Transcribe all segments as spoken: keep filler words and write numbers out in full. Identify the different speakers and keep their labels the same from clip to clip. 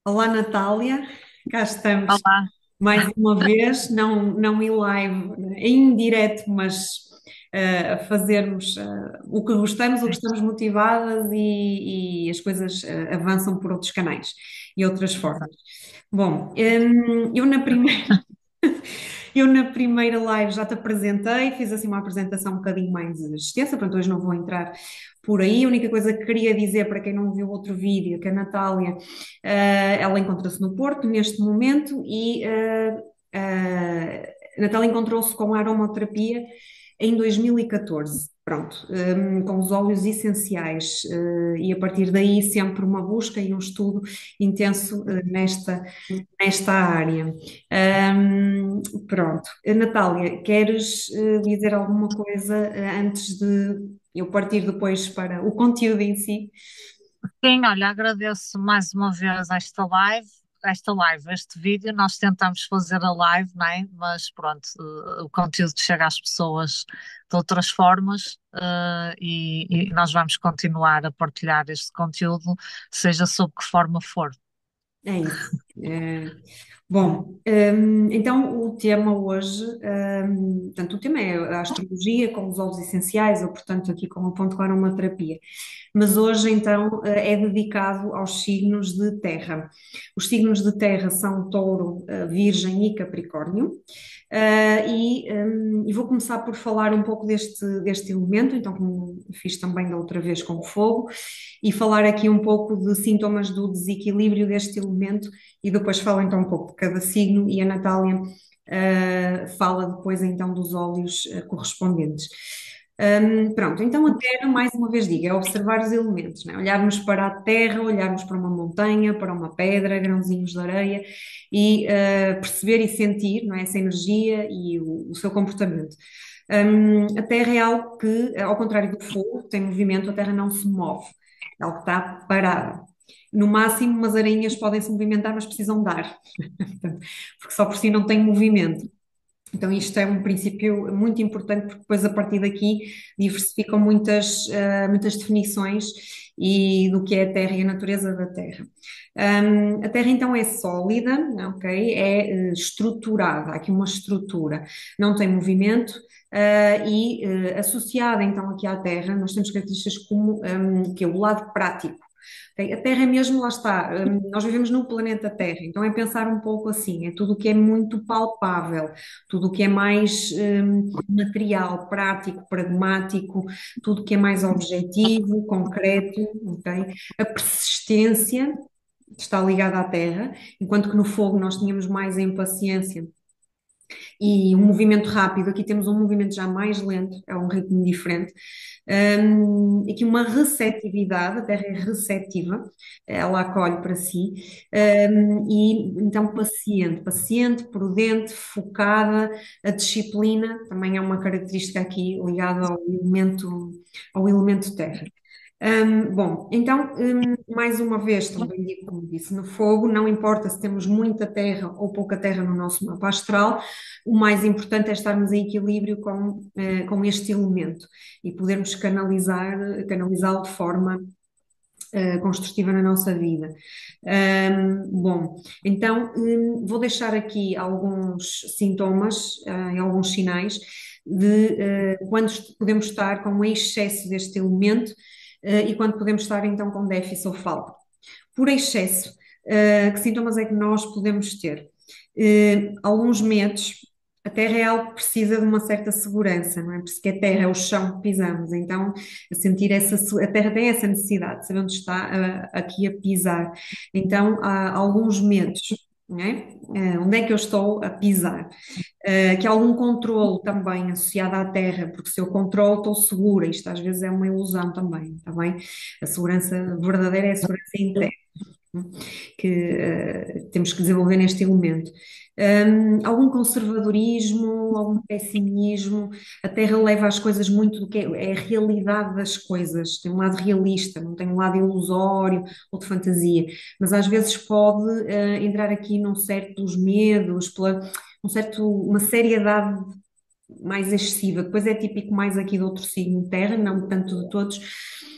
Speaker 1: Olá, Natália, cá estamos
Speaker 2: Olá,
Speaker 1: mais uma vez, não, não em live, em direto, mas eh, a fazermos eh, o que gostamos, o que estamos motivadas e, e as coisas eh, avançam por outros canais e outras formas.
Speaker 2: exato.
Speaker 1: Bom, hum, eu na primeira eu na primeira live já te apresentei, fiz assim uma apresentação um bocadinho mais extensa, portanto hoje não vou entrar por aí. A única coisa que queria dizer para quem não viu outro vídeo, que a Natália, eh, ela encontra-se no Porto neste momento e eh, eh, a Natália encontrou-se com a aromaterapia em dois mil e catorze. Pronto, hum, com os óleos essenciais, eh, e a partir daí sempre uma busca e um estudo intenso, eh, nesta, nesta área. Ahm, pronto. Eh, Natália, queres eh, dizer alguma coisa eh, antes de eu partir depois para o conteúdo em si?
Speaker 2: Sim, olha, agradeço mais uma vez esta live, esta live, este vídeo. Nós tentamos fazer a live, não é? Mas pronto, eh, o conteúdo chega às pessoas de outras formas, eh, e, e nós vamos continuar a partilhar este conteúdo, seja sob que forma for.
Speaker 1: É isso. Eh, Bom, hum, então o tema hoje, hum, portanto, o tema é a astrologia com os óleos essenciais, ou portanto aqui com o ponto com a aromaterapia. Mas hoje então eh, é dedicado aos signos de terra. Os signos de terra são Touro, eh, Virgem e Capricórnio. Ah, e, hum, e vou começar por falar um pouco deste, deste elemento, então, como fiz também da outra vez com o fogo, e falar aqui um pouco de sintomas do desequilíbrio deste elemento, e depois falo então um pouco de cada signo, e a Natália ah, fala depois então dos óleos ah, correspondentes. Hum, pronto, então a Terra, mais uma vez digo, é observar os elementos, né? Olharmos para a Terra, olharmos para uma montanha, para uma pedra, grãozinhos de areia e eh, perceber e sentir, não é, essa energia e o, o seu comportamento. Hum, a Terra é algo que, ao contrário do fogo, que tem movimento, a Terra não se move, é algo que está parado. No máximo, umas aranhas podem se movimentar, mas precisam dar, porque só por si não tem movimento. Então, isto é um princípio muito importante, porque depois, a partir daqui, diversificam muitas, eh, muitas definições e do que é a Terra e a natureza da Terra. Hum, a Terra, então, é sólida, ok? É eh, estruturada, há aqui uma estrutura, não tem movimento. eh, e eh, associada então aqui à Terra, nós temos características como hum, que é o lado prático. Ok? A Terra é mesmo, lá está, hum, nós vivemos no planeta Terra, então é pensar um pouco assim, é tudo o que é muito palpável, tudo o que é mais hum, material, prático, pragmático, tudo o que é mais objetivo, concreto, ok? A persistência está ligada à terra, enquanto que no fogo nós tínhamos mais a impaciência e um movimento rápido, aqui temos um movimento já mais lento, é um ritmo diferente. Um, aqui uma receptividade, a terra é receptiva, ela acolhe para si, um, e então paciente, paciente, prudente, focada, a disciplina também é uma característica aqui ligada ao elemento, ao elemento terra. Hum, bom, então, hum, mais uma vez, também digo, como disse, no fogo, não importa se temos muita terra ou pouca terra no nosso mapa astral, o mais importante é estarmos em equilíbrio com, eh, com este elemento e podermos canalizar, canalizá-lo de forma eh, construtiva na nossa vida. Hum, bom, então, hum, vou deixar aqui alguns sintomas, eh, e alguns sinais de eh, quando est- podemos estar com um excesso deste elemento, eh, e quando podemos estar então com déficit ou falta. Por excesso, eh, que sintomas é que nós podemos ter? Eh, alguns medos. A terra é algo que precisa de uma certa segurança, não é? Porque a terra é o chão que pisamos, então a sentir essa, se- a terra tem essa necessidade de saber onde está ah, aqui a pisar. Então há alguns medos, não é? Ah, onde é que eu estou a pisar? Uh, que há algum controle também associado à terra, porque se eu controlo, estou segura. Isto às vezes é uma ilusão também, está bem? A segurança verdadeira é a segurança interna, que uh, temos que desenvolver neste elemento. Um, algum conservadorismo, algum pessimismo, a Terra leva as coisas muito do que é, é a realidade das coisas, tem um lado realista, não tem um lado ilusório ou de fantasia, mas às vezes pode uh, entrar aqui num certo dos medos, pela, um certo, uma seriedade mais excessiva. Depois é típico mais aqui de outro signo terra, não tanto de todos,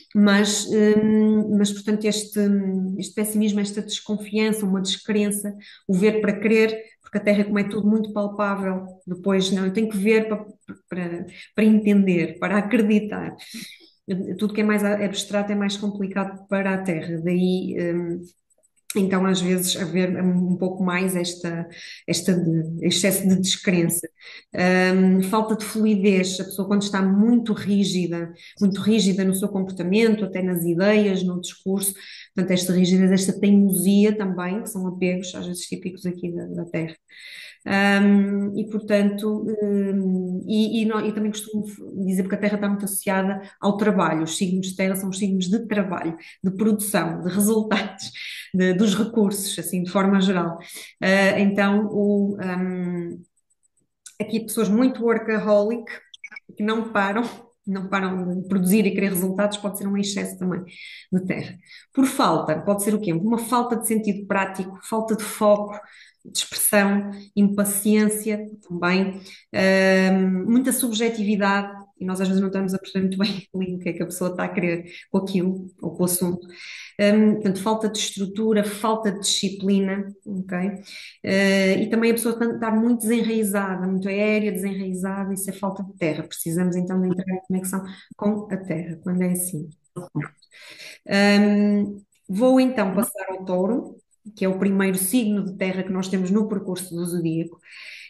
Speaker 1: Mas, hum, mas portanto, este, este pessimismo, esta desconfiança, uma descrença, o ver para crer, porque a Terra, como é tudo muito palpável, depois não, eu tenho que ver para, para, para entender, para acreditar. Tudo que é mais abstrato é mais complicado para a Terra, daí. hum, então, às vezes, haver um pouco mais esta, esta de- excesso de descrença. Hum, falta de fluidez, a pessoa quando está muito rígida, muito rígida no seu comportamento, até nas ideias, no discurso, portanto, esta rigidez, esta teimosia também, que são apegos, às vezes típicos aqui da, da Terra. Um, e, portanto, um, e, e, nó- e também costumo dizer, porque a Terra está muito associada ao trabalho, os signos de Terra são os signos de trabalho, de produção, de resultados, de- dos recursos, assim, de forma geral. Uh, então, o, um, aqui pessoas muito workaholic, que não param, não param de produzir e querer resultados, pode ser um excesso também de terra. Por falta, pode ser o quê? Uma falta de sentido prático, falta de foco, de expressão, impaciência também, hum, muita subjetividade, e nós às vezes não estamos a perceber muito bem ali o que é que a pessoa está a querer com aquilo, ou com o assunto. Hum, portanto, falta de estrutura, falta de disciplina, ok? Eh, e também a pessoa está está muito desenraizada, muito aérea, desenraizada, isso é falta de terra. Precisamos então de entrar em conexão com a terra, quando é assim. Hum, vou então passar ao touro, que é o primeiro signo de terra que nós temos no percurso do zodíaco.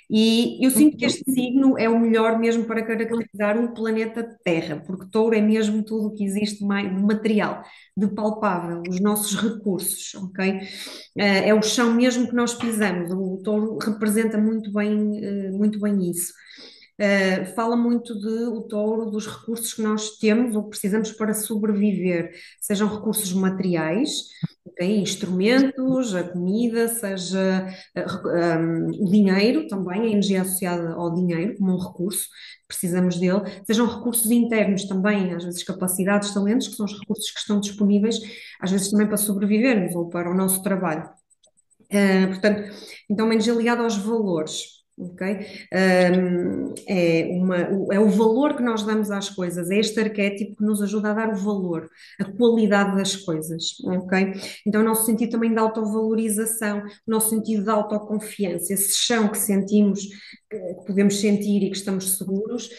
Speaker 1: E eu sinto que este signo é o melhor mesmo para caracterizar o planeta Terra, porque touro é mesmo tudo o que existe mais de material, de palpável, os nossos recursos, ok? Eh, É o chão mesmo que nós pisamos. O touro representa muito bem, eh, muito bem isso. Uh, fala muito de o touro, dos recursos que nós temos ou precisamos para sobreviver, sejam recursos materiais, ok, instrumentos, a comida, seja uh, um, o dinheiro também, a energia associada ao dinheiro como um recurso, precisamos dele, sejam recursos internos também, às vezes capacidades, talentos, que são os recursos que estão disponíveis, às vezes também para sobrevivermos ou para o nosso trabalho. Uh, portanto, então, menos ligado aos valores. Ok? Um, é, uma, o- é o valor que nós damos às coisas, é este arquétipo que nos ajuda a dar o valor, a qualidade das coisas, ok? Então, o nosso sentido também de autovalorização, o nosso sentido de autoconfiança, esse chão que sentimos, que que podemos sentir e que estamos seguros,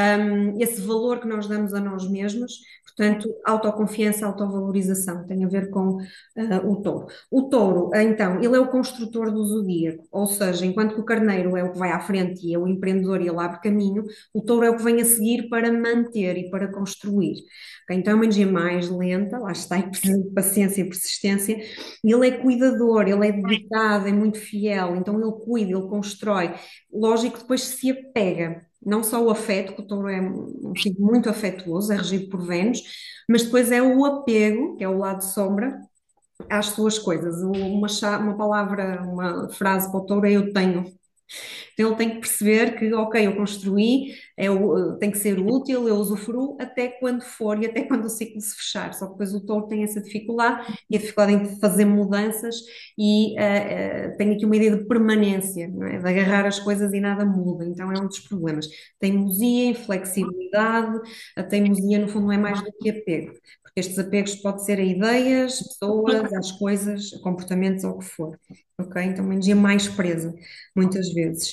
Speaker 1: um, esse valor que nós damos a nós mesmos, portanto, autoconfiança, autovalorização, tem a ver com uh, o touro. O touro, então, ele é o construtor do zodíaco, ou seja, enquanto que o carneiro é o que vai à frente e é o empreendedor e ele abre caminho, o touro é o que vem a seguir para manter e para construir. Ok? Então é uma energia mais lenta, lá está, e precisa de paciência e persistência. Ele é cuidador, ele é dedicado, é muito fiel, então ele cuida, ele constrói. Lógico que depois se apega. Não só o afeto, que o touro é um signo muito afetuoso, é regido por Vênus, mas depois é o apego, que é o lado sombra, às suas coisas. Uma, uma palavra, uma frase para o touro é eu tenho. Então ele tem que perceber que, ok, eu construí, é o- tem que ser útil, eu usufruo até quando for e até quando o ciclo se fechar. Só que depois o touro tem essa dificuldade e a dificuldade em fazer mudanças e eh, eh, tem aqui uma ideia de permanência, não é? De agarrar as coisas e nada muda. Então é um dos problemas. Teimosia, inflexibilidade, a teimosia no fundo não é mais do que apego. Porque estes apegos podem ser a ideias, pessoas, às coisas, a comportamentos ou o que for. Ok? Então, uma energia mais presa muitas vezes.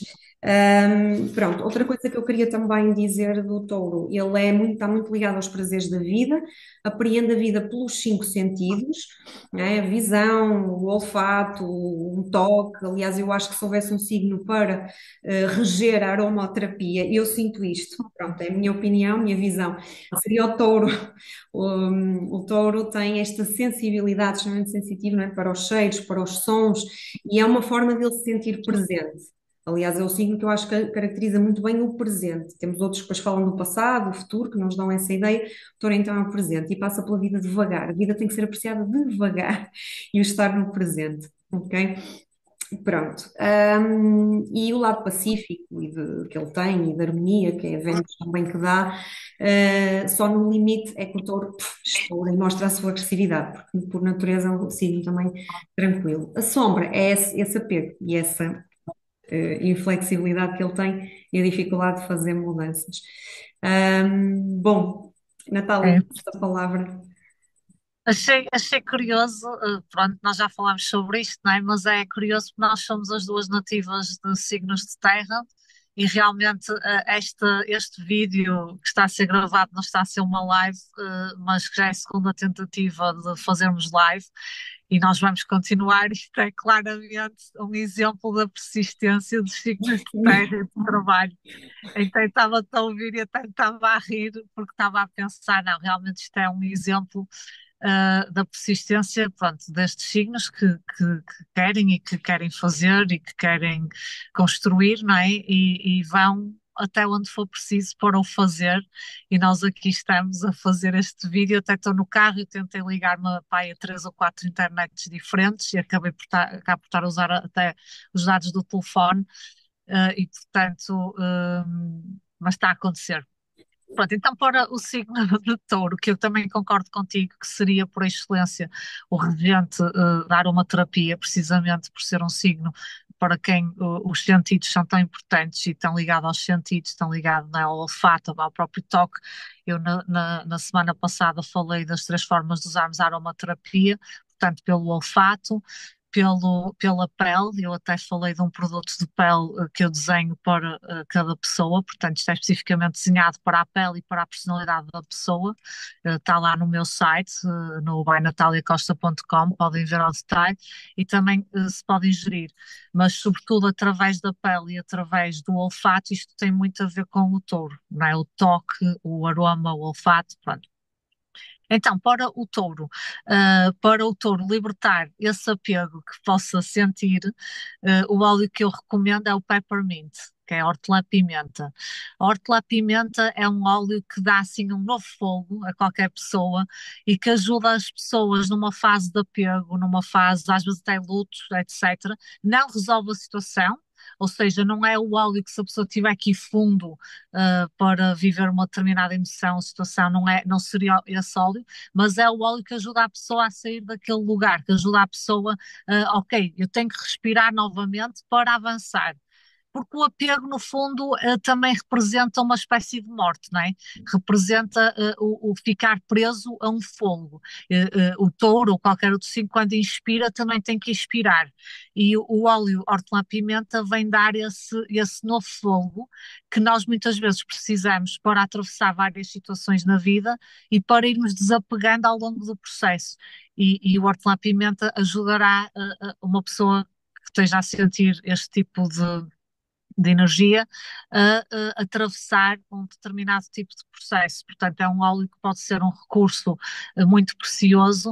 Speaker 1: Ahm, pronto, outra coisa que eu queria também dizer do touro, ele é muito, está muito ligado aos prazeres da vida, apreende a vida pelos cinco sentidos, né? A visão, o olfato, um toque. Aliás, eu acho que se houvesse um signo para eh, reger a aromaterapia, eu sinto isto, pronto, é a minha opinião, minha visão, seria o touro. O, o touro tem esta sensibilidade extremamente sensitiva, não é? Para os cheiros, para os sons, e é uma forma dele se sentir presente. Aliás, é o signo que eu acho que caracteriza muito bem o presente. Temos outros que depois falam do passado, do futuro, que nos dão essa ideia. O touro então é o presente e passa pela vida devagar. A vida tem que ser apreciada devagar e o estar no presente, ok? Pronto. Ahm, e o lado pacífico e de- que ele tem e da harmonia, que é a Vênus também que dá, ah, só no limite é que o touro pff, estoura e mostra a sua agressividade, porque por natureza é um signo também tranquilo. A sombra é esse, esse apego e essa eh, inflexibilidade que ele tem e a dificuldade de fazer mudanças. Ahm, bom, Natália,
Speaker 2: É.
Speaker 1: esta palavra.
Speaker 2: Achei, achei curioso, eh, pronto, nós já falámos sobre isto, não é? Mas é curioso porque nós somos as duas nativas de signos de terra e realmente eh, este, este vídeo que está a ser gravado não está a ser uma live, eh, mas que já é a segunda tentativa de fazermos live e nós vamos continuar. Isto é claramente um exemplo da persistência dos signos de terra e do trabalho. Então estava a ouvir e até estava a rir porque estava a pensar, não, realmente isto é um exemplo uh, da persistência, pronto, destes signos que, que, que querem e que querem fazer e que querem construir, não é? E, e vão até onde for preciso para o fazer, e nós aqui estamos a fazer este vídeo, até estou no carro e tentei ligar-me a três ou quatro internets diferentes e acabei por estar, acabo por estar a usar até os dados do telefone, uh, e portanto, um, mas está a acontecer. Pronto, então para o signo de touro, que eu também concordo contigo, que seria por excelência o regente eh, dar uma terapia, precisamente por ser um signo para quem uh, os sentidos são tão importantes e estão ligados aos sentidos, estão ligados, né, ao olfato, ao próprio toque. Eu na, na, na semana passada falei das três formas de usarmos a aromaterapia, portanto pelo olfato, pelo, pela pele. Eu até falei de um produto de pele eh, que eu desenho para eh, cada pessoa, portanto, isto é especificamente desenhado para a pele e para a personalidade da pessoa. Eh, Está lá no meu site, eh, no by natalia costa ponto com, podem ver ao detalhe e também eh, se pode ingerir, mas sobretudo através da pele e através do olfato. Isto tem muito a ver com o touro, não é? O toque, o aroma, o olfato, pronto. Então, para o touro, uh, para o touro libertar esse apego que possa sentir, uh, o óleo que eu recomendo é o peppermint, que é a hortelã-pimenta. A hortelã-pimenta é um óleo que dá assim um novo fogo a qualquer pessoa e que ajuda as pessoas numa fase de apego, numa fase, às vezes até luto, etcétera. Não resolve a situação. Ou seja, não é o óleo que, se a pessoa tiver aqui fundo uh, para viver uma determinada emoção, situação, não é, não seria esse óleo, mas é o óleo que ajuda a pessoa a sair daquele lugar, que ajuda a pessoa, uh, ok, eu tenho que respirar novamente para avançar. Porque o apego, no fundo, eh, também representa uma espécie de morte, não é? Representa eh, o, o ficar preso a um fogo. Eh, eh, o touro ou qualquer outro signo, quando inspira, também tem que expirar. E o, o óleo hortelã-pimenta vem dar esse, esse novo fogo que nós muitas vezes precisamos para atravessar várias situações na vida e para irmos desapegando ao longo do processo. E, e o hortelã-pimenta ajudará eh, eh, uma pessoa que esteja a sentir este tipo de de energia a, a atravessar um determinado tipo de processo. Portanto, é um óleo que pode ser um recurso uh, muito precioso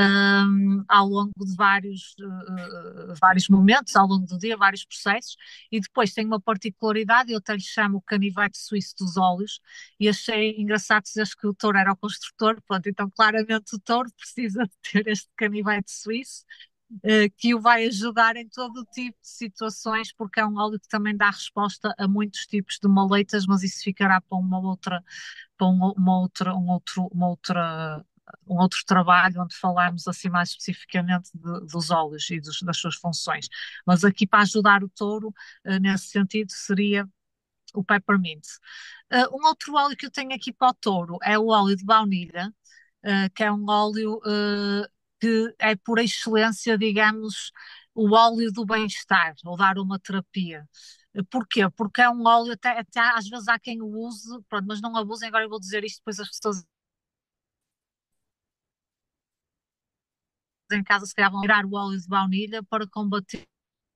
Speaker 2: um, ao longo de vários, uh, vários momentos, ao longo do dia, vários processos. E depois tem uma particularidade, eu até lhe chamo o canivete suíço dos óleos, e achei engraçado dizer que o touro era o construtor. Pronto, então claramente o touro precisa de ter este canivete suíço, eh, que o vai ajudar em todo o tipo de situações, porque é um óleo que também dá resposta a muitos tipos de maleitas, mas isso ficará para uma outra, para uma, uma outra, um outro, uma outra, um outro trabalho, onde falarmos assim mais especificamente de- dos óleos e dos- das suas funções. Mas aqui para ajudar o touro, eh, nesse sentido, seria o peppermint. Eh, um outro óleo que eu tenho aqui para o touro é o óleo de baunilha, eh, que é um óleo eh, que é por excelência, digamos, o óleo do bem-estar, ou da aromaterapia. Eh, Porquê? Porque é um óleo, até, até às vezes há quem o use, pronto, mas não abusem. Agora eu vou dizer isto, depois as pessoas em casa se calhar vão tirar o óleo de baunilha para combater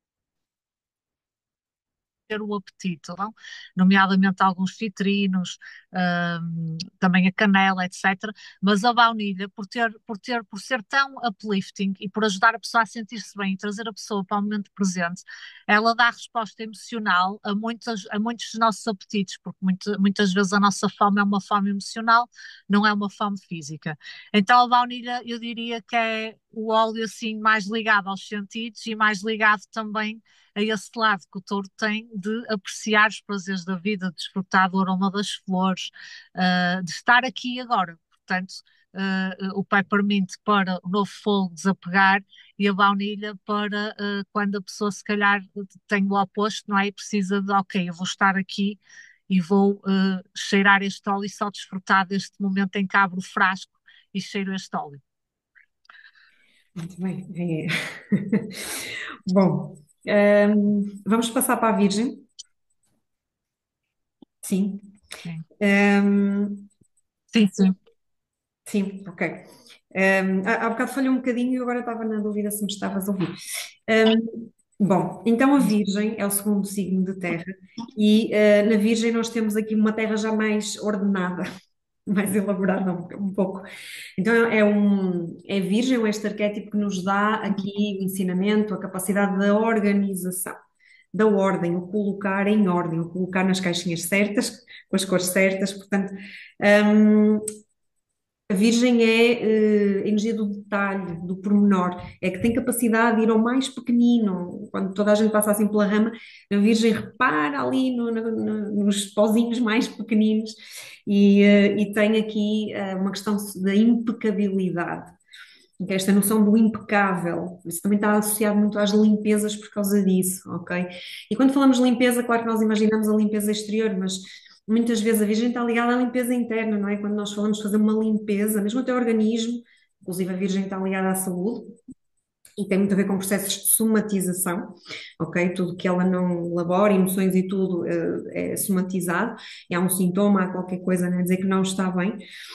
Speaker 2: ter o apetite, não? Nomeadamente alguns citrinos, hum, também a canela, etcétera. Mas a baunilha, por ter, por ter, por ser tão uplifting e por ajudar a pessoa a sentir-se bem e trazer a pessoa para o momento presente, ela dá resposta emocional a muitas, a muitos dos nossos apetites, porque muito- muitas vezes a nossa fome é uma fome emocional, não é uma fome física. Então a baunilha, eu diria que é o óleo assim mais ligado aos sentidos e mais ligado também a esse lado que o touro tem de apreciar os prazeres da vida, de desfrutar do aroma das flores, uh, de estar aqui e agora. Portanto, uh, o peppermint para o novo fogo desapegar e a baunilha para uh, quando a pessoa se calhar tem o oposto, não é? E precisa de, ok, eu vou estar aqui e vou uh, cheirar este óleo e só desfrutar deste momento em que abro o frasco e cheiro este óleo.
Speaker 1: Muito bem. É. Bom, ehm, vamos passar para a Virgem. Sim.
Speaker 2: Sim,
Speaker 1: Ehm,
Speaker 2: sim, sim.
Speaker 1: sim, ok. Ehm, há, há bocado falhou um bocadinho e agora estava na dúvida se me estavas a ouvir. Ehm, bom, então a Virgem é o segundo signo de terra e eh, na Virgem nós temos aqui uma terra já mais ordenada, mais elaborada um, um pouco. Então é um é Virgem, é este arquétipo que nos dá aqui o ensinamento, a capacidade da organização, da ordem, o colocar em ordem, o colocar nas caixinhas certas, com as cores certas, portanto, hum, a Virgem é eh, a energia do detalhe, do pormenor, é que tem capacidade de ir ao mais pequenino. Quando toda a gente passa assim pela rama, a Virgem repara ali no- no- no- nos pozinhos mais pequeninos e, eh, e tem aqui eh, uma questão da impecabilidade, que é esta noção do impecável. Isso também está associado muito às limpezas por causa disso, ok? E quando falamos de limpeza, claro que nós imaginamos a limpeza exterior, mas muitas vezes a Virgem está ligada à limpeza interna, não é? Quando nós falamos de fazer uma limpeza, mesmo até o organismo, inclusive a Virgem está ligada à saúde, e tem muito a ver com processos de somatização, ok? Tudo que ela não elabora, emoções e tudo, eh, é somatizado, e há um sintoma, há qualquer coisa a dizer que não está bem.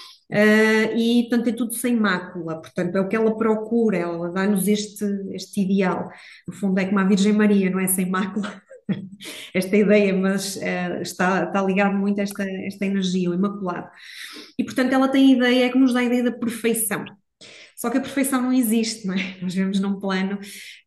Speaker 1: Uh, e, portanto, é tudo sem mácula, portanto, é o que ela procura, ela dá-nos este, este ideal. No fundo, é como a Virgem Maria, não é? Sem mácula, esta ideia, mas uh, está, está ligado muito a esta, esta energia, o imaculado. E, portanto, ela tem a ideia, é que nos dá a ideia da perfeição. Só que a perfeição não existe, não é? Nós vemos num plano.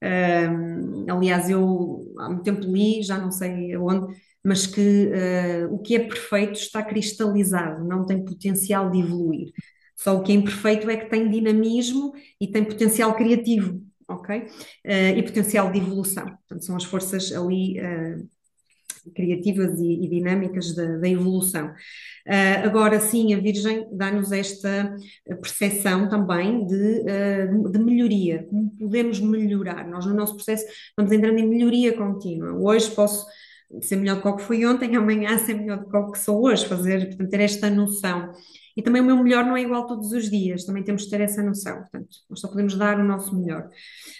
Speaker 1: Um, aliás, eu há muito tempo li, já não sei aonde, mas que uh, o que é perfeito está cristalizado, não tem potencial de evoluir. Só o que é imperfeito é que tem dinamismo e tem potencial criativo, ok? Uh, e potencial de evolução. Portanto, são as forças ali uh, criativas e, e dinâmicas da, da evolução. Uh, agora sim, a Virgem dá-nos esta percepção também de, uh, de melhoria, como podemos melhorar. Nós, no nosso processo, vamos entrando em melhoria contínua. Hoje posso ser melhor do que o que fui ontem, amanhã ser melhor do que o que sou hoje, fazer, portanto, ter esta noção. E também o meu melhor não é igual todos os dias, também temos de ter essa noção. Portanto, nós só podemos dar o nosso melhor.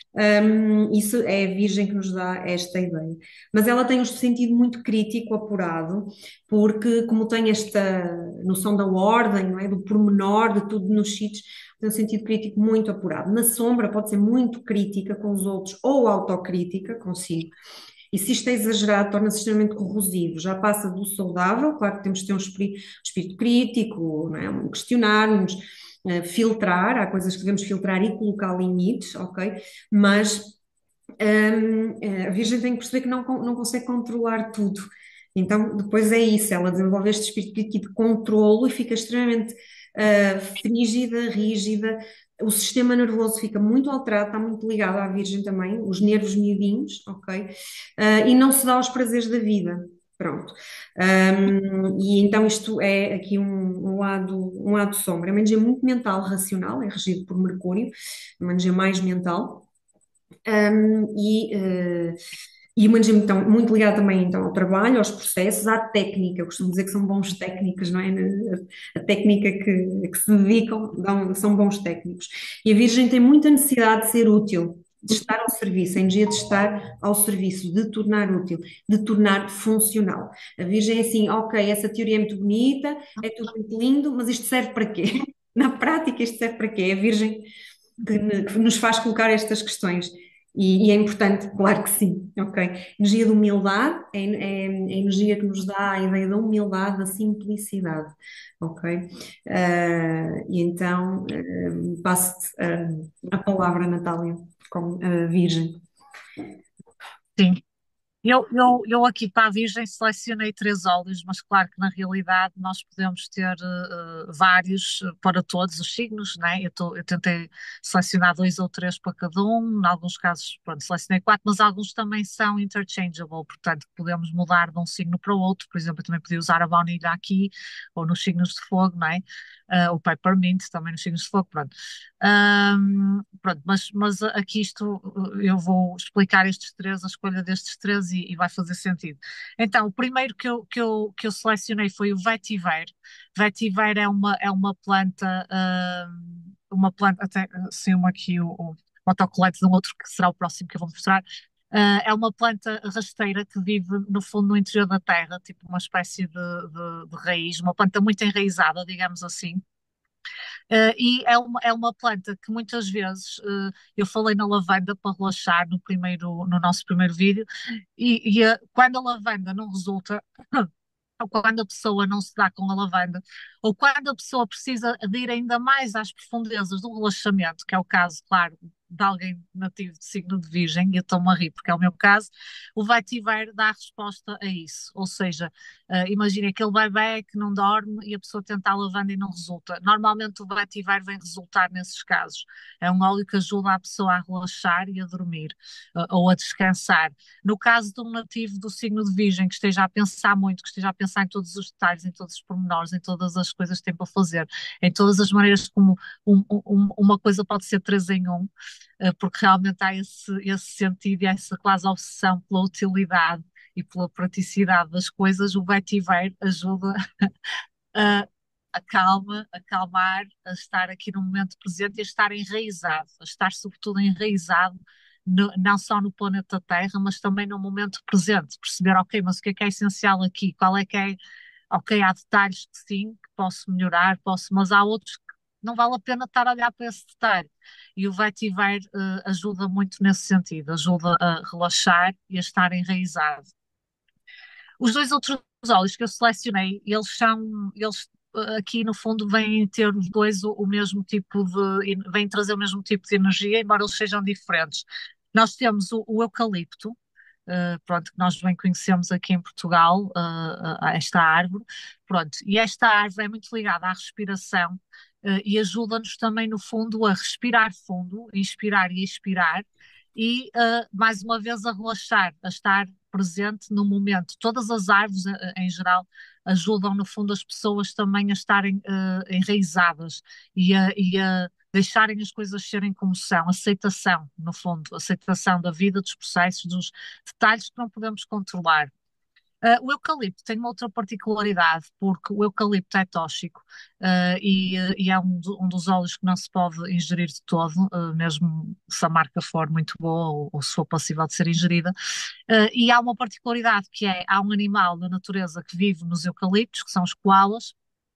Speaker 1: Um, isso é a Virgem que nos dá esta ideia. Mas ela tem um sentido muito crítico, apurado, porque, como tem esta noção da ordem, não é? Do pormenor, de tudo nos sítios, tem um sentido crítico muito apurado. Na sombra, pode ser muito crítica com os outros ou autocrítica consigo. E se isto é exagerado, torna-se extremamente corrosivo. Já passa do saudável, claro que temos de ter um espírito, um espírito crítico, não é? Questionar-nos, uh, filtrar, há coisas que devemos filtrar e colocar limites, ok? Mas um, a Virgem tem que perceber que não, não consegue controlar tudo. Então, depois é isso, ela desenvolve este espírito crítico de controlo e fica extremamente uh, frígida, rígida. O sistema nervoso fica muito alterado, está muito ligado à Virgem também, os nervos miudinhos, ok? Uh, e não se dá aos prazeres da vida. Pronto. Um, e então isto é aqui um, um lado, um lado sombra. É uma energia muito mental, racional, é regido por Mercúrio, uma energia mais mental. Um, e, uh, e uma energia então, muito ligada também então, ao trabalho, aos processos, à técnica. Eu costumo dizer que são bons técnicos, não é? A, a técnica que, que se dedicam dão, são bons técnicos. E a Virgem tem muita necessidade de ser útil, de estar ao serviço, a energia de estar ao serviço, de tornar útil, de tornar funcional. A Virgem é assim, ok, essa teoria é muito bonita, é tudo muito lindo, mas isto serve para quê? Na prática, isto serve para quê? É a Virgem que, que nos faz colocar estas questões. E, e é importante, claro que sim, ok? Energia de humildade é, é, é a energia que nos dá a ideia da humildade, da simplicidade, ok? Ah, e então, ah, passo-te ah, a palavra, Natália, como a Virgem.
Speaker 2: Sim. Eu, eu, eu aqui para a Virgem selecionei três óleos, mas claro que na realidade nós podemos ter eh, vários eh, para todos os signos, né? Eu, tô- eu tentei selecionar dois ou três para cada um, em alguns casos, pronto, selecionei quatro, mas alguns também são interchangeable, portanto podemos mudar de um signo para o outro, por exemplo, eu também podia usar a baunilha aqui, ou nos signos de fogo, né? Eh, o peppermint também nos signos de fogo, pronto. Ahm, pronto, mas, mas aqui isto uh, eu vou explicar estes três, a escolha destes três e, e vai fazer sentido. Então, o primeiro que eu, que eu, que eu selecionei foi o vetiver. Vetiver é uma, é uma planta, ahm, uma planta, até assim aqui o, o- um autocolete de um outro que será o próximo que eu vou mostrar. Uh, é uma planta rasteira que vive no fundo no interior da terra, tipo uma espécie de, de, de raiz, uma planta muito enraizada, digamos assim. Uh, e é uma, é uma planta que muitas vezes, uh, eu falei na lavanda para relaxar no primeiro, no nosso primeiro vídeo, e, e, uh, quando a lavanda não resulta, ou quando a pessoa não se dá com a lavanda, ou quando a pessoa precisa de ir ainda mais às profundezas do relaxamento, que é o caso, claro, de alguém nativo de signo de Virgem, e eu estou-me a rir porque é o meu caso, o vetiver dá a resposta a isso. Ou seja, uh, imagina aquele bebé que não dorme e a pessoa tenta a lavanda e não resulta. Normalmente o vetiver vem resultar nesses casos. É um óleo que ajuda a pessoa a relaxar e a dormir, uh, ou a descansar. No caso de um nativo do signo de Virgem que esteja a pensar muito, que esteja a pensar em todos os detalhes, em todos os pormenores, em todas as coisas que tem para fazer, em todas as maneiras como um, um, uma coisa pode ser três em um, eh, porque realmente há esse, esse sentido e essa quase obsessão pela utilidade e pela praticidade das coisas, o vetiver ajuda a acalma, acalmar, a estar aqui no momento presente e a estar enraizado, a estar sobretudo enraizado no- não só no planeta Terra, mas também no momento presente, perceber, ok, mas o que é que é essencial aqui? Qual é que é, ok, há detalhes que sim, que posso melhorar, posso, mas há outros que não vale a pena estar a olhar para esse detalhe. E o vetiver eh, ajuda muito nesse sentido, ajuda a relaxar e a estar enraizado. Os dois outros óleos que eu selecionei, eles são, eles eh, aqui no fundo vêm ter os dois o, o mesmo tipo de, vêm trazer o mesmo tipo de energia, embora eles sejam diferentes. Nós temos o, o eucalipto, eh, pronto, que nós bem conhecemos aqui em Portugal, eh, a- esta árvore, pronto, e esta árvore é muito ligada à respiração, eh, e ajuda-nos também, no fundo, a respirar fundo, inspirar e expirar, e uh, mais uma vez a relaxar, a estar presente no momento. Todas as árvores, uh, em geral, ajudam, no fundo, as pessoas também a estarem uh, enraizadas e a, e a deixarem as coisas serem como são, aceitação, no fundo, aceitação da vida, dos processos, dos detalhes que não podemos controlar. Uh, o eucalipto tem uma outra particularidade, porque o eucalipto é tóxico, uh, e, uh, e é um, do- um dos óleos que não se pode ingerir de todo, uh, mesmo se a marca for muito boa ou, ou se for passível de ser ingerida. Uh, e há uma particularidade que é, há um animal da natureza que vive nos eucaliptos, que são os koalas,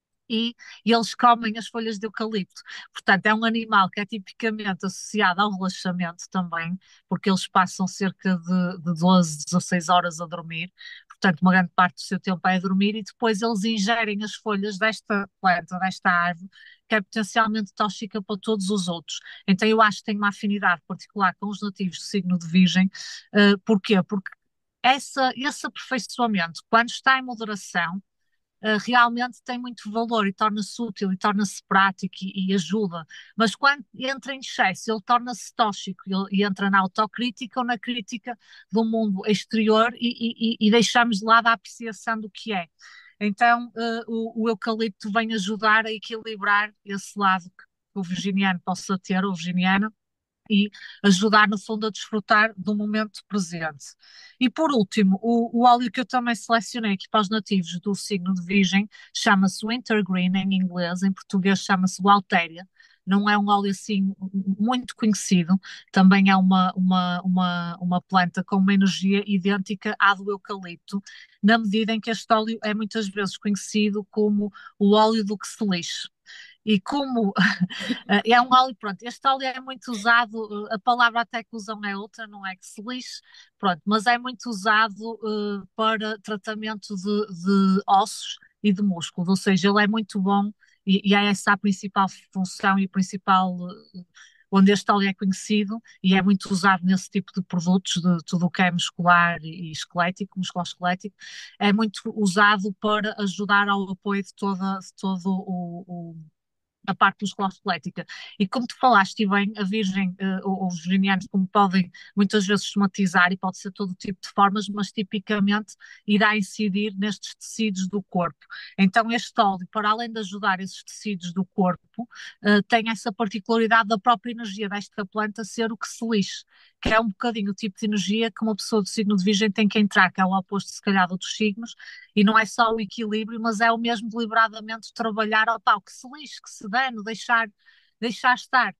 Speaker 2: e, e eles comem as folhas de eucalipto. Portanto, é um animal que é tipicamente associado ao relaxamento também, porque eles passam cerca de, de doze, dezasseis horas a dormir. Portanto, uma grande parte do seu tempo é a dormir e depois eles ingerem as folhas desta planta, desta árvore, que é potencialmente tóxica para todos os outros. Então, eu acho que tem uma afinidade particular com os nativos do signo de Virgem. Uh, porquê? Porque essa, esse aperfeiçoamento, quando está em moderação, uh, realmente tem muito valor e torna-se útil e torna-se prático e, e ajuda. Mas quando entra em excesso, ele torna-se tóxico e, e entra na autocrítica ou na crítica do mundo exterior e, e, e deixamos de lado a apreciação do que é. Então, uh, o, o eucalipto vem ajudar a equilibrar esse lado que o virginiano possa ter, ou virginiana, e ajudar, no fundo, a desfrutar do momento presente. E por último, o, o óleo que eu também selecionei aqui para os nativos do signo de Virgem chama-se Wintergreen em inglês, em português chama-se Walteria. Não é um óleo assim muito conhecido, também é uma, uma, uma, uma planta com uma energia idêntica à do eucalipto, na medida em que este óleo é muitas vezes conhecido como o óleo do que se lixe. E como Uh, é um óleo, pronto, este óleo é muito usado, uh, a palavra até que usam é outra, não é que se lixe, pronto, mas é muito usado uh, para tratamento de, de ossos e de músculos, ou seja, ele é muito bom e, e é essa a principal função e o principal, uh, onde este óleo é conhecido e é muito usado nesse tipo de produtos, de tudo o que é muscular e, e esquelético, musculoesquelético, é muito usado para ajudar ao apoio de, toda, de todo o, o a parte musculoesquelética. E como tu falaste bem, a Virgem, eh, ou os virginianos, como podem muitas vezes somatizar, e pode ser todo tipo de formas, mas tipicamente irá incidir nestes tecidos do corpo. Então, este óleo, para além de ajudar esses tecidos do corpo, eh, tem essa particularidade da própria energia desta planta ser o que se lixe, que é um bocadinho o tipo de energia que uma pessoa do signo de Virgem tem que entrar, que é o oposto, se calhar, de outros signos, e não é só o equilíbrio, mas é o mesmo deliberadamente trabalhar, opá, o que se lixe, que se dane, deixar, deixar estar.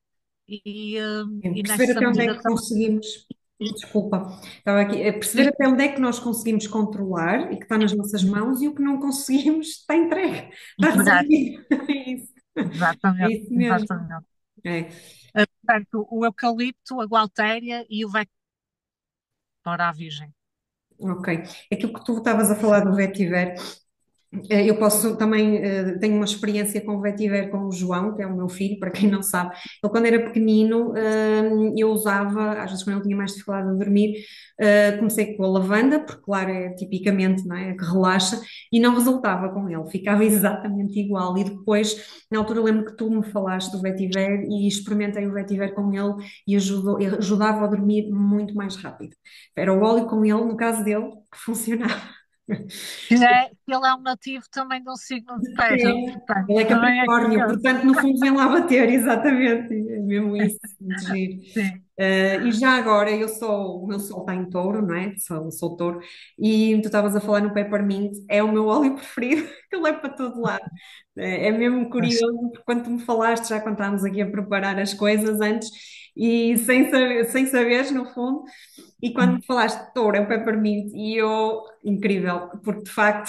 Speaker 2: e, eh,
Speaker 1: É
Speaker 2: e
Speaker 1: perceber
Speaker 2: nessa
Speaker 1: até onde é
Speaker 2: medida
Speaker 1: que
Speaker 2: também.
Speaker 1: conseguimos, desculpa, estava aqui, é perceber até onde é que nós conseguimos controlar e que está nas nossas mãos e o que não conseguimos está entregue, está
Speaker 2: Entregar.
Speaker 1: resolvido. É isso, é
Speaker 2: Exatamente,
Speaker 1: isso mesmo.
Speaker 2: exatamente.
Speaker 1: É,
Speaker 2: Eh, Portanto, o eucalipto, a gualtéria e o vetiver para a Virgem.
Speaker 1: ok. Aquilo que tu estavas a falar do vetiver. Eh, Eu posso também, eh, tenho uma experiência com o vetiver com o João, que é o meu filho, para quem não sabe. Ele, quando era pequenino, eh, eu usava, às vezes quando ele tinha mais dificuldade de dormir, eh, comecei com a lavanda, porque claro, é tipicamente, não é, a que relaxa, e não resultava com ele, ficava exatamente igual. E depois, na altura, eu lembro que tu me falaste do vetiver e experimentei o vetiver com ele e ajudou, e ajudava a dormir muito mais rápido. Era o óleo com ele, no caso dele, que funcionava.
Speaker 2: Que é, ele é um nativo também de um signo de terra,
Speaker 1: É,
Speaker 2: portanto,
Speaker 1: ele é
Speaker 2: também é
Speaker 1: Capricórnio,
Speaker 2: curioso.
Speaker 1: portanto, no fundo, vem lá bater, exatamente. É mesmo isso, muito giro.
Speaker 2: Sim,
Speaker 1: Eh, e já agora, eu sou, o meu sol está em touro, não é? Sou, sou touro, e tu estavas a falar no Peppermint, é o meu óleo preferido, que ele é para todo lado. É, é mesmo
Speaker 2: mas,
Speaker 1: curioso, porque quando tu me falaste, já quando estávamos aqui a preparar as coisas antes, e sem saber, sem saberes, no fundo, e quando me falaste de touro, é o Peppermint, e eu, incrível, porque de facto.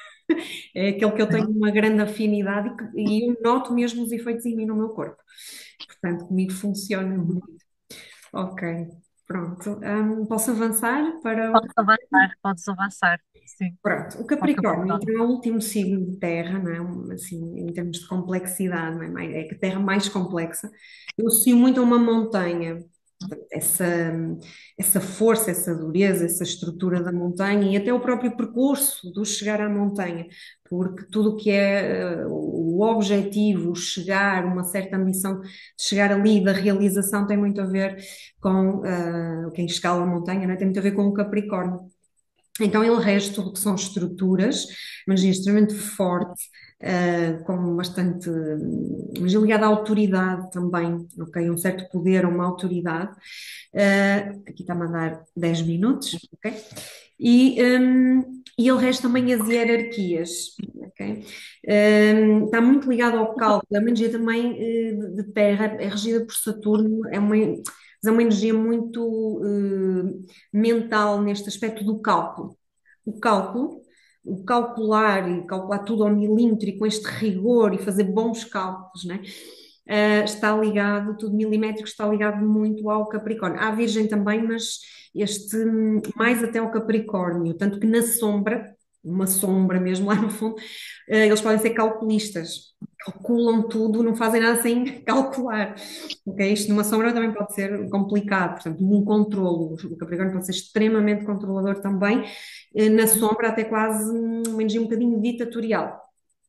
Speaker 1: É aquele que eu tenho uma grande afinidade e, que- e eu noto mesmo os efeitos em mim no meu corpo. Portanto, comigo funciona muito. Ok, pronto. Hum, posso avançar para o.
Speaker 2: podes avançar, podes avançar, sim,
Speaker 1: Pronto, o
Speaker 2: ao
Speaker 1: Capricórnio, então,
Speaker 2: Capricórnio.
Speaker 1: é o último signo de Terra, não é? Um, assim, em termos de complexidade, não é? Mais- É que a Terra mais complexa. Eu associo muito a uma montanha, essa, essa força, essa dureza, essa estrutura da montanha e até o próprio percurso do chegar à montanha, porque tudo o que é eh, o objetivo, o chegar, uma certa ambição de chegar ali, da realização, tem muito a ver com eh, quem escala a montanha, não é? Tem muito a ver com o Capricórnio. Então ele rege tudo o que são estruturas, magia extremamente forte, eh, com bastante, hum, magia ligada à autoridade também, ok? Um certo poder, uma autoridade. Eh, aqui está a mandar dez minutos, ok? E, hum, e ele rege também as hierarquias, ok? Hum, está muito ligado ao cálculo, a magia também eh, de, de terra é regida por Saturno, é uma, mas é uma energia muito eh, mental neste aspecto do cálculo. O cálculo, o calcular e calcular tudo ao milímetro e com este rigor e fazer bons cálculos, né? Eh, está ligado, tudo milimétrico está ligado muito ao Capricórnio. À Virgem também, mas este hum, mais até ao Capricórnio, tanto que na sombra, uma sombra mesmo lá no fundo, eh, eles podem ser calculistas, calculam tudo, não fazem nada sem calcular. Ok? Isto numa sombra também pode ser complicado, portanto, num controlo. O Capricórnio pode ser extremamente controlador também, eh, na sombra até quase hum, uma energia um bocadinho ditatorial,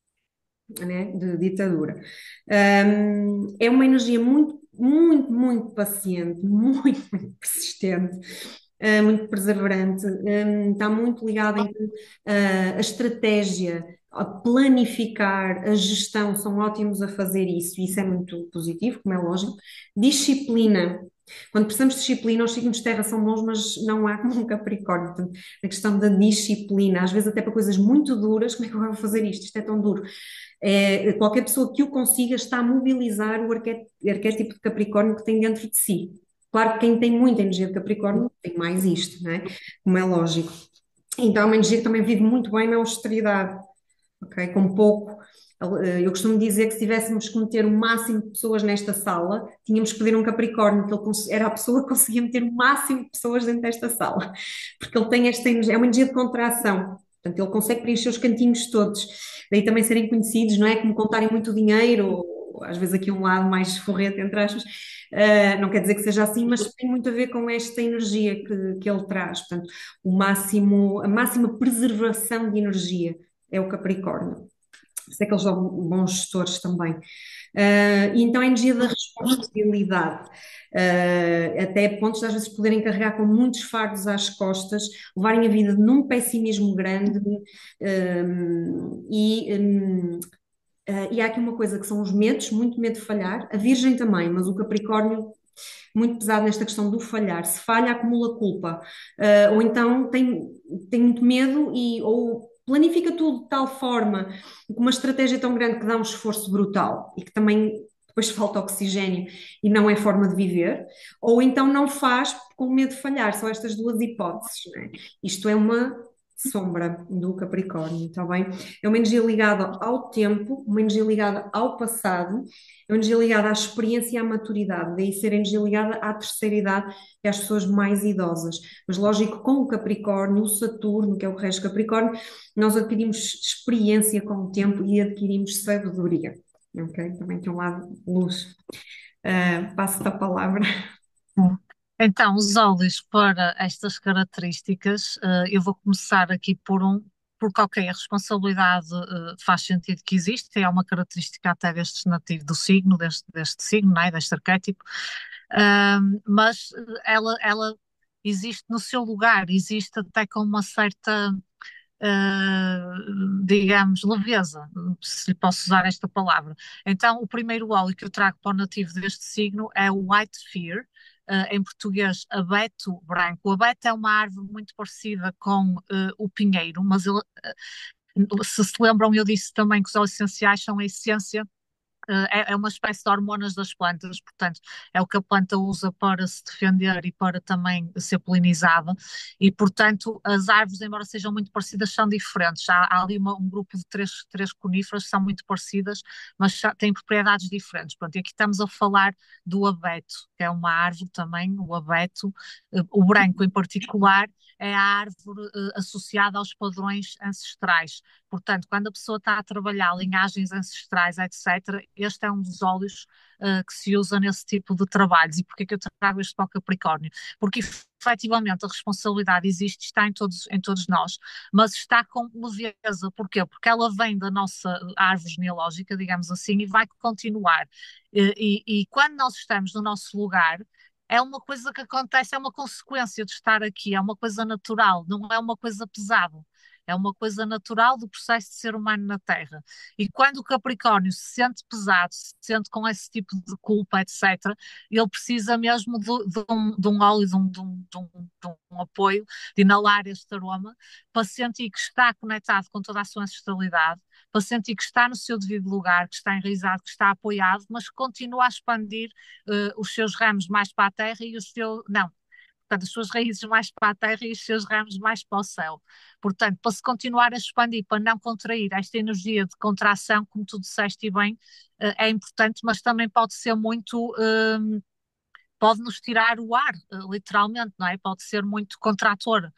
Speaker 1: né? De ditadura. Hum, é uma energia muito, muito, muito paciente, muito, muito persistente, eh, muito perseverante, hum, está muito ligada então, eh, a estratégia, a planificar, a gestão, são ótimos a fazer isso, e isso é muito positivo, como é lógico. Disciplina. Quando precisamos de disciplina, os signos de terra são bons, mas não há como um Capricórnio. Portanto, a questão da disciplina, às vezes até para coisas muito duras, como é que eu vou fazer isto? Isto é tão duro. É, qualquer pessoa que o consiga está a mobilizar o arqué- arquétipo de Capricórnio que tem dentro de si. Claro que quem tem muita energia de Capricórnio tem mais isto, não é? Como é lógico. Então, é uma energia que também vive muito bem na austeridade, ok? Com pouco. Eh, Eu costumo dizer que se tivéssemos que meter o máximo de pessoas nesta sala, tínhamos que pedir um Capricórnio, que ele cons- era a pessoa que conseguia meter o máximo de pessoas dentro desta sala, porque ele tem esta energia, é uma energia de contração, portanto, ele consegue preencher os cantinhos todos, daí também serem conhecidos, não é? Como contarem muito dinheiro, ou às vezes aqui um lado mais forrete, entre aspas, eh, não quer dizer que seja assim, mas tem muito a ver com esta energia que, que ele traz, portanto, o máximo, a máxima preservação de energia é o Capricórnio. Por isso é que eles são bons gestores também. Uh, e então a energia da responsabilidade, uh, até pontos de às vezes poderem carregar com muitos fardos às costas, levarem a vida num pessimismo grande, um, e, um, uh, e há aqui uma coisa que são os medos, muito medo de falhar, a Virgem também, mas o Capricórnio muito pesado nesta questão do falhar. Se falha, acumula culpa. Uh, ou então tem, tem muito medo e ou planifica tudo de tal forma, com uma estratégia tão grande que dá um esforço brutal e que também depois falta oxigênio e não é forma de viver, ou então não faz com medo de falhar. São estas duas hipóteses, né? Isto é uma sombra do Capricórnio, está bem? É uma energia ligada ao tempo, uma energia ligada ao passado, é uma energia ligada à experiência e à maturidade, daí ser energia ligada à terceira idade e às pessoas mais idosas. Mas lógico, com o Capricórnio, o Saturno, que é o resto do Capricórnio, nós adquirimos experiência com o tempo e adquirimos sabedoria. Ok? Também tem um lado luz. Uh, passo-te a palavra.
Speaker 2: Hum. Então, os óleos para estas características, eh, eu vou começar aqui por um, porque, ok, a responsabilidade eh, faz sentido que existe, é uma característica até deste nativo do signo, deste, deste signo, não é? Deste arquétipo. Ahm, mas eh, ela, ela existe no seu lugar, existe até com uma certa, ah, digamos, leveza, se lhe posso usar esta palavra. Então, o primeiro óleo que eu trago para o nativo deste signo é o White Fear, ah, em português, abeto branco. O abeto é uma árvore muito parecida com ah, o pinheiro, mas ele, se se lembram, eu disse também que os óleos essenciais são a essência, é, é uma espécie de hormonas das plantas, portanto, é o que a planta usa para se defender e para também ser polinizada, e portanto, as árvores, embora sejam muito parecidas, são diferentes. Há, há ali uma- um grupo de três, três coníferas que são muito parecidas, mas sa- têm propriedades diferentes. Pronto, e aqui estamos a falar do abeto, que é uma árvore também, o abeto, eh, o branco em particular, é a árvore eh, associada aos padrões ancestrais. Portanto, quando a pessoa está a trabalhar linhagens ancestrais, etcétera, este é um dos óleos uh, que se usa nesse tipo de trabalhos. E porquê que eu trago este para o Capricórnio? Porque efetivamente a responsabilidade existe, está em todos, em todos nós, mas está com leveza. Porquê? Porque ela vem da nossa árvore genealógica, digamos assim, e vai continuar. E, e, e quando nós estamos no nosso lugar, é uma coisa que acontece, é uma consequência de estar aqui, é uma coisa natural, não é uma coisa pesada. É uma coisa natural do processo de ser humano na Terra. E quando o Capricórnio se sente pesado, se sente com esse tipo de culpa, etcétera, ele precisa mesmo de, de um, de um óleo, de um, de, um, de, um, de um apoio, de inalar este aroma, para sentir que está conectado com toda a sua ancestralidade, para sentir que está no seu devido lugar, que está enraizado, que está apoiado, mas que continua a expandir uh, os seus ramos mais para a terra e o seu. Não, portanto, as suas raízes mais para a terra e os seus ramos mais para o céu. Portanto, para se continuar a expandir, para não contrair esta energia de contração, como tu disseste bem, eh, é importante, mas também pode ser muito, hum, pode nos tirar o ar, eh, literalmente, não é? Pode ser muito contrator.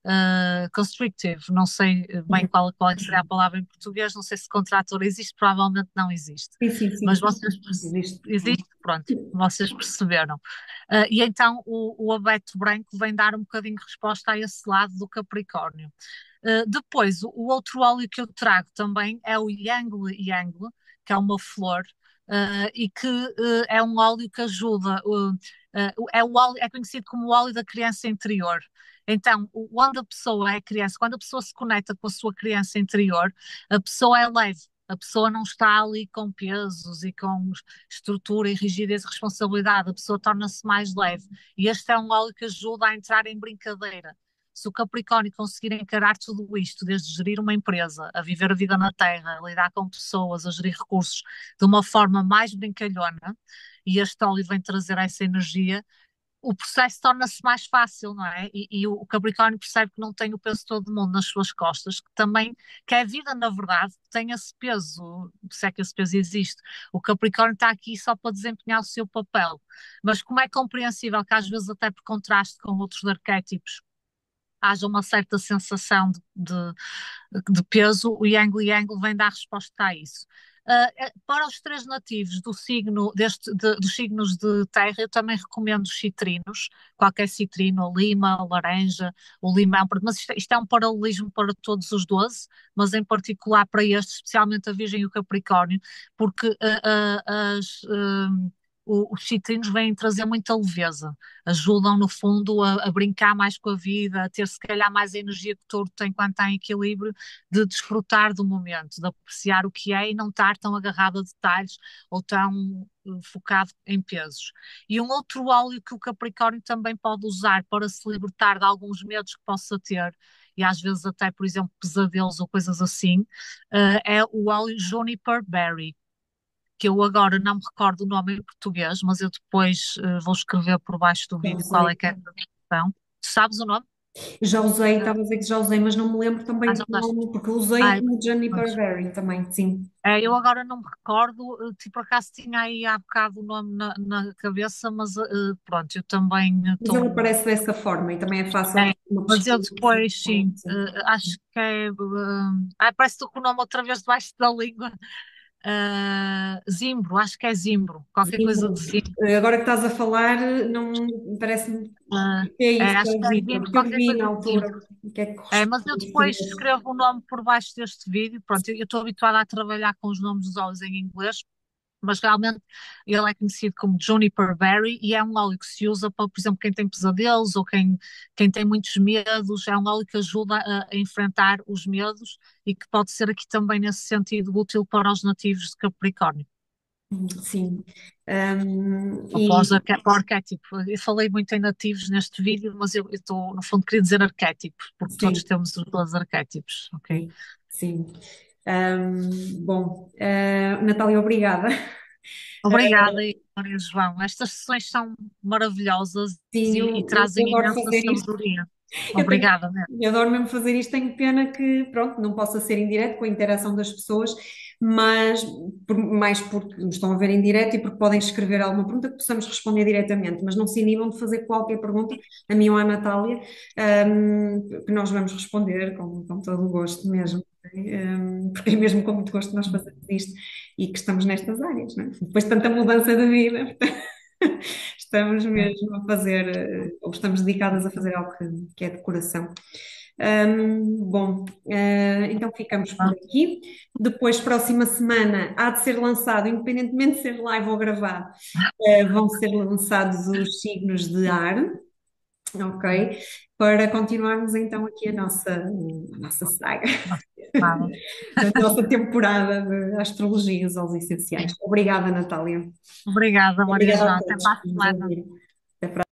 Speaker 2: Uh, constrictive, não sei bem qual, qual é que seria a palavra em português, não sei se contrator existe, provavelmente não existe,
Speaker 1: Sim, sim,
Speaker 2: mas
Speaker 1: sim.
Speaker 2: vocês perce-
Speaker 1: Existe.
Speaker 2: existe, pronto, vocês perceberam. Uh, e então o, o abeto branco vem dar um bocadinho de resposta a esse lado do Capricórnio. Uh, depois, o, o outro óleo que eu trago também é o Yangle Yangle, que é uma flor, uh, e que uh, é um óleo que ajuda, uh, uh, é, o óleo, é conhecido como o óleo da criança interior. Então, o- quando a pessoa é criança, quando a pessoa se conecta com a sua criança interior, a pessoa é leve. A pessoa não está ali com pesos e com estrutura e rigidez e responsabilidade, a pessoa torna-se mais leve. E este é um óleo que ajuda a entrar em brincadeira. Se o Capricórnio conseguir encarar tudo isto, desde gerir uma empresa, a viver a vida na Terra, a lidar com pessoas, a gerir recursos de uma forma mais brincalhona, e este óleo vem trazer essa energia, o processo torna-se mais fácil, não é? E, e o Capricórnio percebe que não tem o peso todo do mundo nas suas costas, que também, que é a vida, na verdade, que tem esse peso, se é que esse peso existe. O Capricórnio está aqui só para desempenhar o seu papel. Mas como é compreensível que às vezes até por contraste com outros arquétipos, haja uma certa sensação de, de, de peso, o Yang Yang vem dar resposta a isso. Uh, para os três nativos do signo, deste, de, dos signos de terra, eu também recomendo os citrinos, qualquer citrino, a lima, a laranja, o limão, mas isto, isto é um paralelismo para todos os doze, mas em particular para este, especialmente a Virgem e o Capricórnio, porque uh, uh, as, uh, o- os citrinos vêm trazer muita leveza, ajudam no fundo a, a brincar mais com a vida, a ter se calhar mais a energia que o touro tem quando está em equilíbrio, de desfrutar do momento, de apreciar o que é e não estar tão agarrado a detalhes ou tão eh, focado em pesos. E um outro óleo que o Capricórnio também pode usar para se libertar de alguns medos que possa ter, e às vezes até, por exemplo, pesadelos ou coisas assim, eh, é o óleo Juniper Berry. que eu agora não me recordo o nome em português, mas eu depois eh, vou escrever por baixo do
Speaker 1: Já
Speaker 2: vídeo qual
Speaker 1: usei.
Speaker 2: é que é a tradução. Tu sabes o nome?
Speaker 1: Já usei, estava a dizer que já usei, mas não me lembro
Speaker 2: Ah,
Speaker 1: também
Speaker 2: já
Speaker 1: do
Speaker 2: usaste.
Speaker 1: nome, porque usei
Speaker 2: Ai,
Speaker 1: como Jennifer
Speaker 2: pois.
Speaker 1: Berry também, sim.
Speaker 2: É, eu agora não me recordo, eh, tipo, por acaso tinha aí há bocado o nome na, na cabeça, mas eh, pronto, eu também
Speaker 1: Mas
Speaker 2: estou.
Speaker 1: ele aparece dessa forma e também é fácil
Speaker 2: É,
Speaker 1: fazer uma
Speaker 2: mas eu
Speaker 1: pesquisa.
Speaker 2: depois, sim,
Speaker 1: Sim.
Speaker 2: eh, acho que é. eh, ah, parece que estou com o nome outra vez debaixo da língua. Ah, Zimbro, acho que é Zimbro, qualquer coisa de
Speaker 1: Zimbro.
Speaker 2: Zimbro.
Speaker 1: Eh, Agora que estás a falar, não parece-me
Speaker 2: Ah,
Speaker 1: que é
Speaker 2: é,
Speaker 1: isso, é
Speaker 2: acho
Speaker 1: o
Speaker 2: que é
Speaker 1: Zimbro,
Speaker 2: Zimbro,
Speaker 1: porque eu
Speaker 2: qualquer
Speaker 1: vi na
Speaker 2: coisa de
Speaker 1: altura
Speaker 2: Zimbro.
Speaker 1: o que é que
Speaker 2: É, mas eu
Speaker 1: corresponde a
Speaker 2: depois
Speaker 1: ser.
Speaker 2: escrevo o nome por baixo deste vídeo. Pronto, eu eu estou habituada a trabalhar com os nomes dos óleos em inglês, mas realmente ele é conhecido como Juniper Berry e é um óleo que se usa para, por exemplo, quem tem pesadelos ou quem, quem tem muitos medos. É um óleo que ajuda a, a enfrentar os medos e que pode ser aqui também nesse sentido útil para os nativos de Capricórnio.
Speaker 1: Sim. Ahm,
Speaker 2: Ou para, os
Speaker 1: e
Speaker 2: arque- para o arquétipo. Eu falei muito em nativos neste vídeo, mas eu eu estou, no fundo, queria dizer arquétipos, porque todos
Speaker 1: sim,
Speaker 2: temos os dois arquétipos, ok?
Speaker 1: sim, sim. Ahm, bom, ah, Natália, obrigada.
Speaker 2: Obrigada, Maria João. Estas sessões são maravilhosas
Speaker 1: Sim,
Speaker 2: e, e
Speaker 1: eu, eu
Speaker 2: trazem
Speaker 1: adoro
Speaker 2: imensa
Speaker 1: fazer isto.
Speaker 2: sabedoria.
Speaker 1: Eu tenho,
Speaker 2: Obrigada mesmo.
Speaker 1: eu adoro mesmo fazer isto. Tenho pena que, pronto, não possa ser em direto com a interação das pessoas, mas por- mais porque nos estão a ver em direto e porque podem escrever alguma pergunta que possamos responder diretamente, mas não se inibam de fazer qualquer pergunta, a mim ou à Natália, ahm, que nós vamos responder com, com todo o gosto mesmo. Ahm, porque é mesmo com muito gosto que nós fazemos isto e que estamos nestas áreas, não é? Depois de tanta mudança de vida. Estamos mesmo a fazer, eh, ou estamos dedicadas a fazer algo que, que é de coração. Ahm, bom, eh, então ficamos por aqui. Depois, próxima semana, há de ser lançado, independentemente de ser live ou gravado, eh, vão ser lançados os signos de ar, ok? Para continuarmos então aqui a nossa, a nossa saga,
Speaker 2: Nada.
Speaker 1: a nossa temporada de astrologia, os óleos essenciais. Obrigada, Natália.
Speaker 2: Obrigada, Maria
Speaker 1: Obrigada a
Speaker 2: João. Até
Speaker 1: todos
Speaker 2: para a
Speaker 1: por nos
Speaker 2: semana.
Speaker 1: ouvir. Até